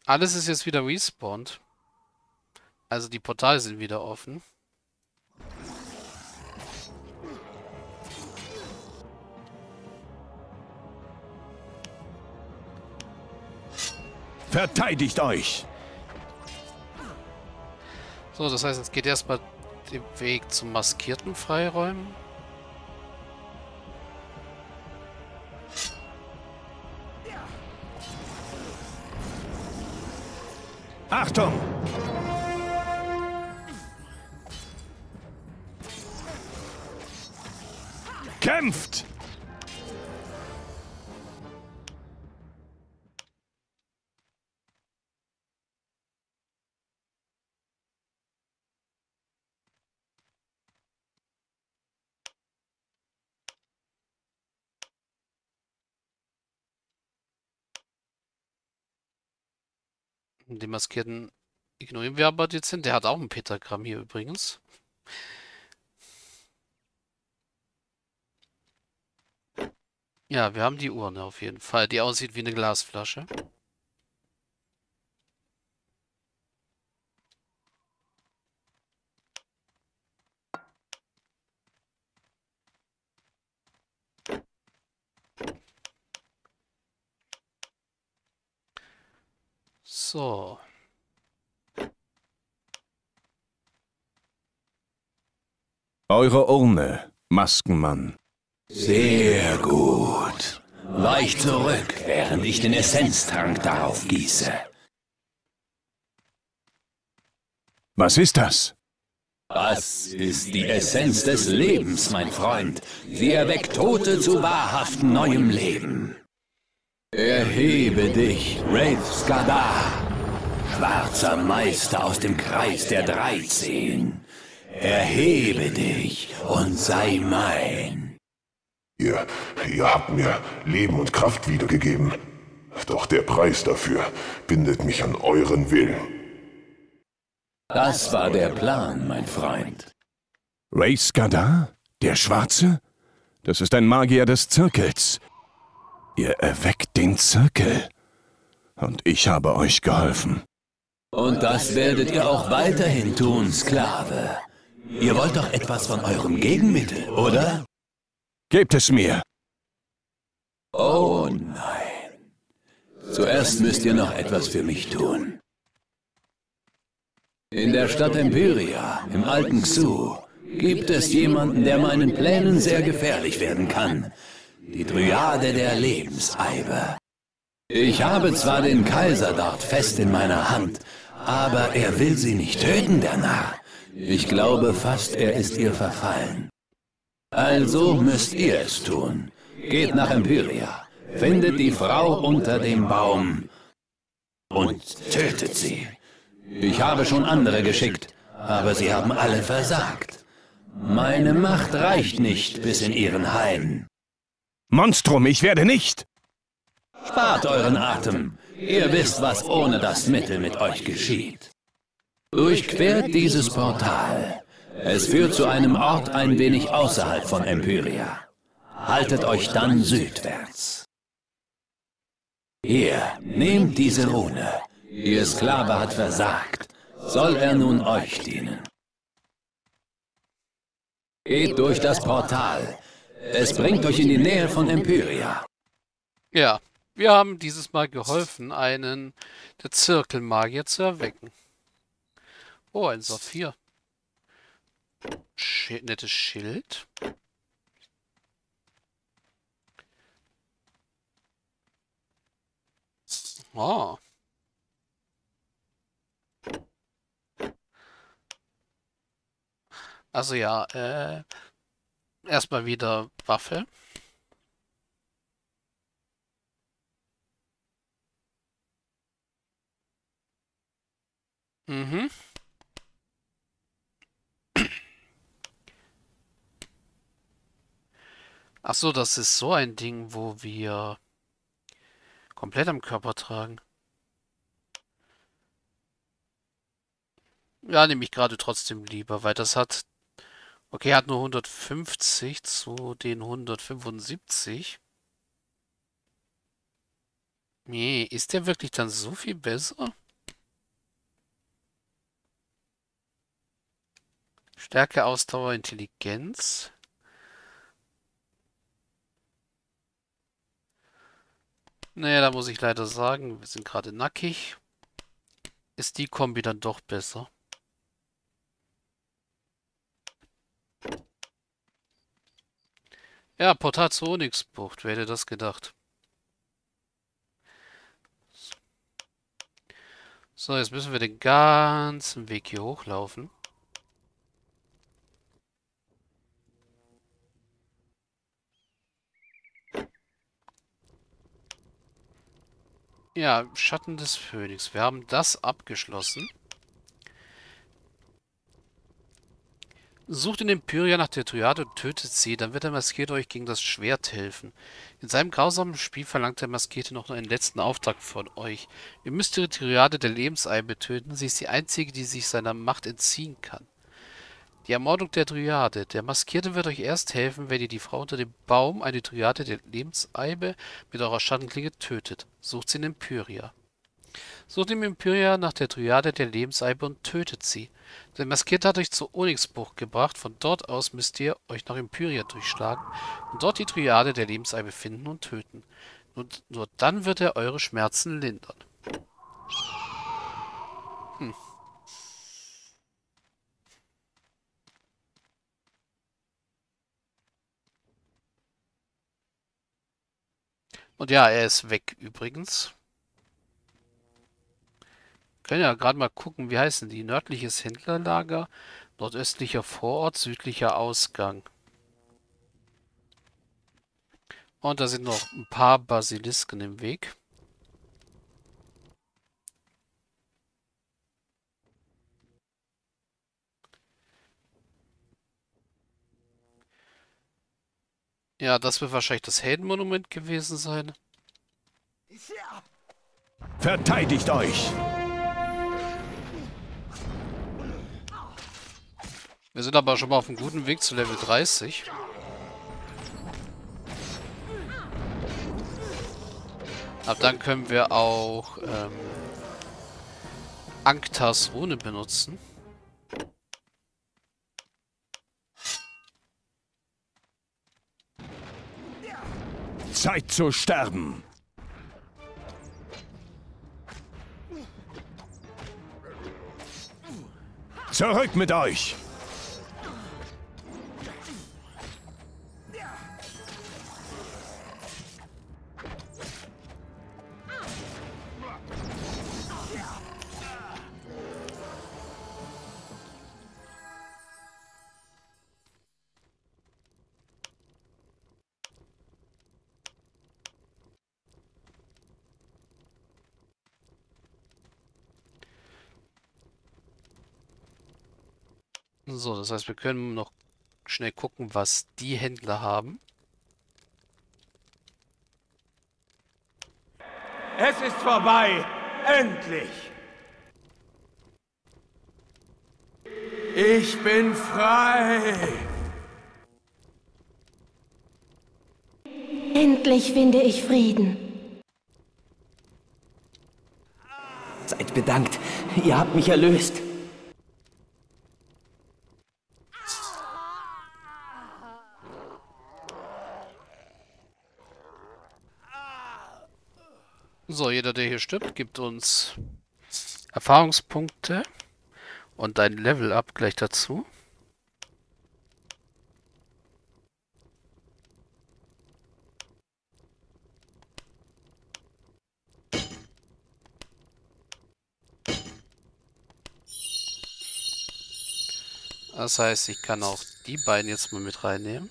Alles ist jetzt wieder respawned. Also die Portale sind wieder offen. Verteidigt euch! So, das heißt, jetzt geht erstmal den Weg zum Maskierten freiräumen. Achtung! Kämpft! Den Maskierten ignorieren wir aber dezent. Der hat auch ein Pentagramm hier übrigens. Ja, wir haben die Urne auf jeden Fall, die aussieht wie eine Glasflasche. So. Eure Urne, Maskenmann. Sehr gut. Weich zurück, während ich den Essenztrank darauf gieße. Was ist das? Das ist die Essenz des Lebens, mein Freund. Sie erweckt Tote zu wahrhaftem neuem Leben. Erhebe dich, Wraith Skadar, schwarzer Meister aus dem Kreis der 13. Erhebe dich und sei mein. Ihr habt mir Leben und Kraft wiedergegeben. Doch der Preis dafür bindet mich an euren Willen. Das war der Plan, mein Freund. Wraith Skadar? Der Schwarze? Das ist ein Magier des Zirkels. Ihr erweckt den Zirkel. Und ich habe euch geholfen. Und das werdet ihr auch weiterhin tun, Sklave. Ihr wollt doch etwas von eurem Gegenmittel, oder? Gebt es mir! Oh nein. Zuerst müsst ihr noch etwas für mich tun. In der Stadt Empyria, im alten Xu, gibt es jemanden, der meinen Plänen sehr gefährlich werden kann. Die Dryade der Lebenseibe. Ich habe zwar den Kaiser dort fest in meiner Hand, aber er will sie nicht töten, der Narr. Ich glaube fast, er ist ihr verfallen. Also müsst ihr es tun. Geht nach Empyria, findet die Frau unter dem Baum und tötet sie. Ich habe schon andere geschickt, aber sie haben alle versagt. Meine Macht reicht nicht bis in ihren Hain. Monstrum, ich werde nicht! Spart euren Atem. Ihr wisst, was ohne das Mittel mit euch geschieht. Durchquert dieses Portal. Es führt zu einem Ort ein wenig außerhalb von Empyria. Haltet euch dann südwärts. Hier, nehmt diese Rune. Ihr Sklave hat versagt. Soll er nun euch dienen? Geht durch das Portal. Es bringt euch in die Nähe von Empyria. Ja, wir haben dieses Mal geholfen, einen der Zirkelmagier zu erwecken. Oh, ein Saphir. Nettes Schild. Oh. Also ja, erstmal wieder Waffe. Mhm. Ach so, das ist so ein Ding, wo wir komplett am Körper tragen. Ja, nehme ich gerade trotzdem lieber, weil das hat... Okay, er hat nur 150 zu den 175. Nee, ist der wirklich dann so viel besser? Stärke, Ausdauer, Intelligenz. Naja, da muss ich leider sagen, wir sind gerade nackig. Ist die Kombi dann doch besser? Ja, Portal zur Onyxbucht, wer hätte das gedacht? So, jetzt müssen wir den ganzen Weg hier hochlaufen. Ja, Schatten des Phönix. Wir haben das abgeschlossen. Sucht in Empyria nach der Dryade und tötet sie, dann wird der Maskierte euch gegen das Schwert helfen. In seinem grausamen Spiel verlangt der Maskierte noch einen letzten Auftrag von euch. Ihr müsst die Dryade der Lebenseibe töten, sie ist die einzige, die sich seiner Macht entziehen kann. Die Ermordung der Dryade. Der Maskierte wird euch erst helfen, wenn ihr die Frau unter dem Baum, eine Dryade der Lebenseibe, mit eurer Schattenklinge tötet. Sucht sie in Empyria. Sucht im Empyria nach der Dryade der Lebenseibe und tötet sie. Der Maskierte hat euch zur Onyxbucht gebracht. Von dort aus müsst ihr euch nach Empyria durchschlagen und dort die Dryade der Lebenseibe finden und töten. Nur dann wird er eure Schmerzen lindern. Hm. Und ja, er ist weg übrigens. Können ja gerade mal gucken, wie heißen die? Nördliches Händlerlager, nordöstlicher Vorort, südlicher Ausgang. Und da sind noch ein paar Basilisken im Weg. Ja, das wird wahrscheinlich das Heldenmonument gewesen sein. Verteidigt euch! Wir sind aber schon mal auf einem guten Weg zu Level 30. Ab dann können wir auch Anktas Rune benutzen. Zeit zu sterben! Zurück mit euch! So, das heißt, wir können noch schnell gucken, was die Händler haben. Es ist vorbei. Endlich. Ich bin frei. Endlich finde ich Frieden. Seid bedankt, ihr habt mich erlöst. So, jeder, der hier stirbt, gibt uns Erfahrungspunkte und ein Level-Up gleich dazu. Das heißt, ich kann auch die beiden jetzt mal mit reinnehmen.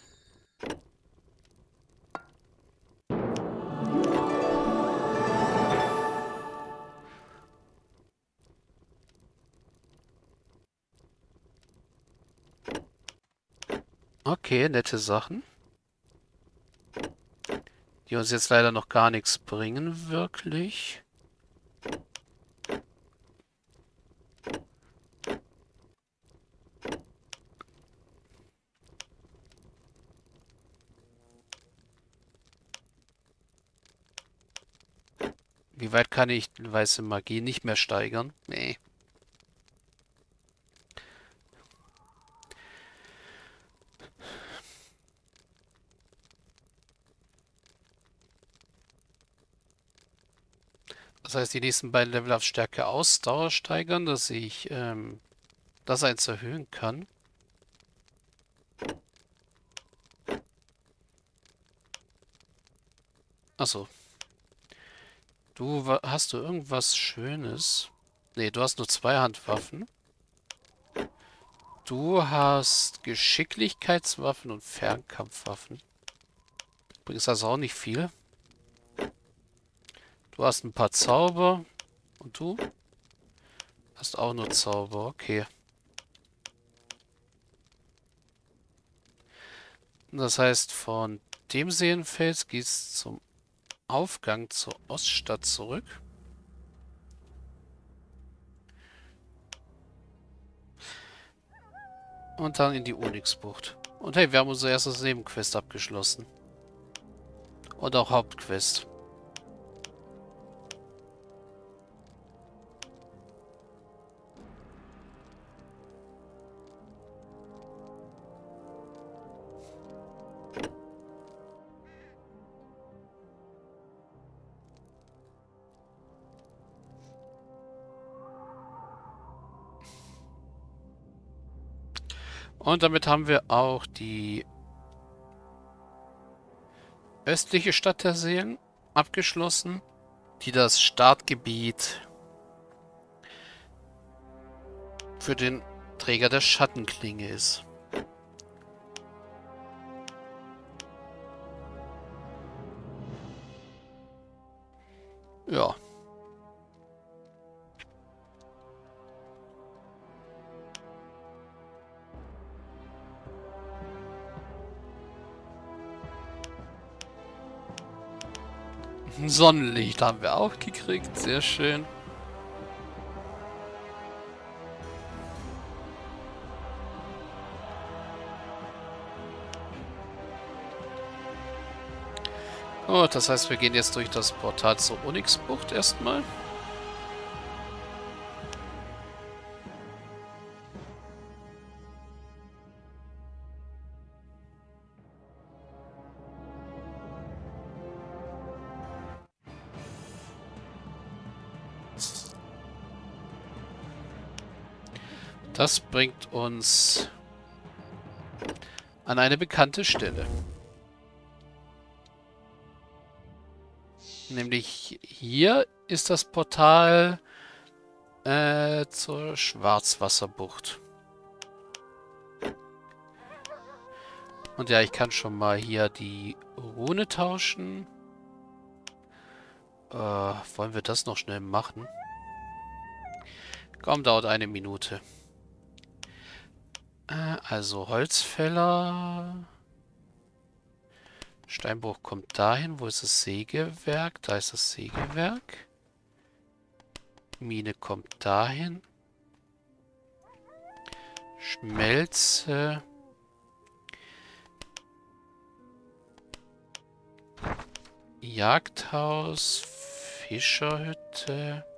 Okay, nette Sachen. Die uns jetzt leider noch gar nichts bringen, wirklich. Wie weit kann ich weiße Magie nicht mehr steigern? Nee. Das heißt, die nächsten beiden Level auf Stärke Ausdauer steigern, dass ich das eins erhöhen kann. Achso. Hast du irgendwas Schönes? Nee, du hast nur 2 Handwaffen. Du hast Geschicklichkeitswaffen und Fernkampfwaffen. Bringst also auch nicht viel. Du hast ein paar Zauber. Und du? Hast auch nur Zauber, okay. Das heißt, von dem Seenfels geht's zum Aufgang zur Oststadt zurück. Und dann in die Onyxbucht. Und hey, wir haben unser erstes Nebenquest abgeschlossen. Und auch Hauptquest. Und damit haben wir auch die östliche Stadt der Seelen abgeschlossen, die das Startgebiet für den Träger der Schattenklinge ist. Ja. Ein Sonnenlicht haben wir auch gekriegt, sehr schön. Oh, das heißt, wir gehen jetzt durch das Portal zur Onyxbucht erstmal. Das bringt uns an eine bekannte Stelle. Nämlich hier ist das Portal zur Schwarzwasserbucht. Und ja, ich kann schon mal hier die Rune tauschen. Wollen wir das noch schnell machen? Komm, dauert 1 Minute. Also Holzfäller. Steinbruch kommt dahin. Wo ist das Sägewerk? Da ist das Sägewerk. Mine kommt dahin. Schmelze. Jagdhaus. Fischerhütte.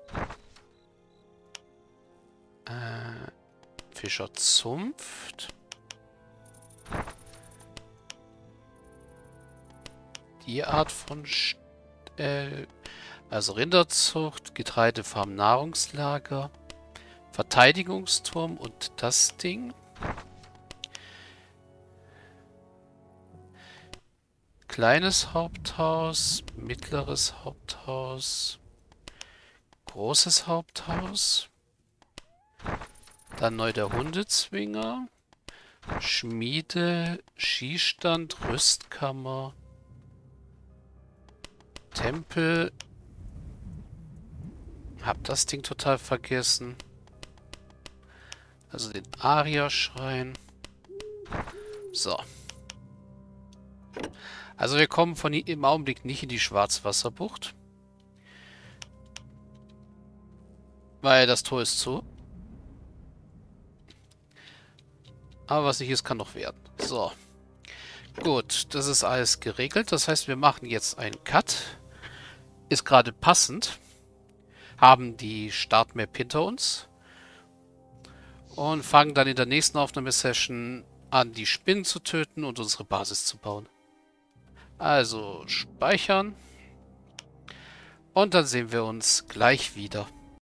Fischerzunft. Die Art von also Rinderzucht, Getreidefarm, Nahrungslager, Verteidigungsturm und das Ding. Kleines Haupthaus, mittleres Haupthaus, großes Haupthaus. Dann neu der Hundezwinger, Schmiede, Schießstand, Rüstkammer, Tempel. Hab das Ding total vergessen. Also den Aria-Schrein. So. Also wir kommen von im Augenblick nicht in die Schwarzwasserbucht. Weil das Tor ist zu. Aber was nicht ist, kann noch werden. So. Gut, das ist alles geregelt. Das heißt, wir machen jetzt einen Cut. Ist gerade passend. haben die Startmap hinter uns und fangen dann in der nächsten Aufnahmesession an, die Spinnen zu töten und unsere Basis zu bauen. Also speichern und dann sehen wir uns gleich wieder.